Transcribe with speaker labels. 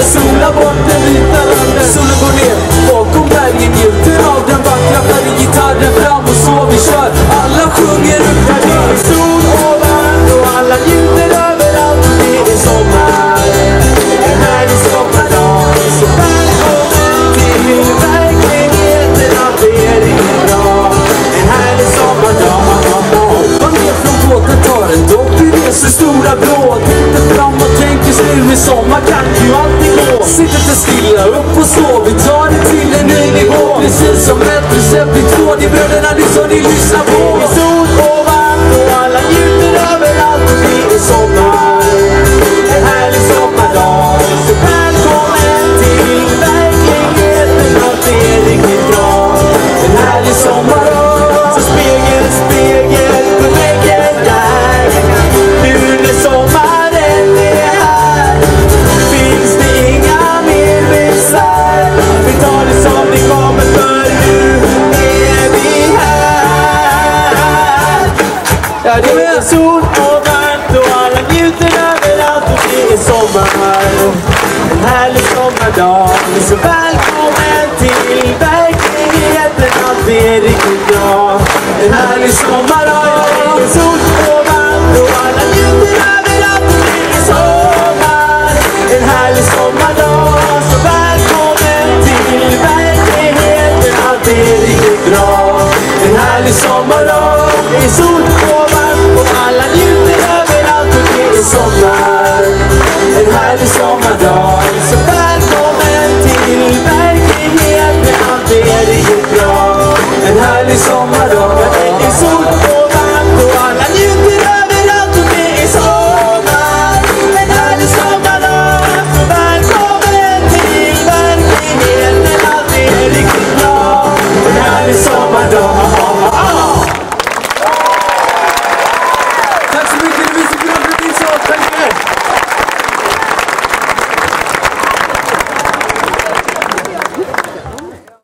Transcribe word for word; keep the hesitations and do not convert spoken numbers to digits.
Speaker 1: sola bort den vita randen. Solen går ner bakom bergen, njuter av den vackra färgen. Gitarren fram och så vi kör. Alla sjunger upp här ner. Sol ovan och alla njuter överallt. Det är sommar, en härlig sommardag. Så välkommen till verkligheten, att det är riktigt bra. En härlig sommardag. Man ner från båten, tar en dopp i reser stora blå. Tittar fram och tänker sig nu i sommar kan ju alltid gå. Sitter inte stilla, upp och slå, vi tar det till en ny nivå. Precis som ett recept i två, de bröderna ni som ni lyssnar på. Det är sol ovan och alla njuter överallt. Det är sommar, en härlig sommardag. Så välkommen till verkligheten, att det är riktigt bra. En härlig sommardag. Så spegel, spegel på väggen där. Nu när sommaren är här, finns det inga mer besvär. Vi tar det som det kommer, för nu är vi här. Ja, det är sol och varmt och alla njuter överallt. Och det är sommar, en härlig sommardag. Så välkommen till verkligheten, att det är riktigt bra. En härlig sommardag. Det är sol och varmt och alla njuter överallt.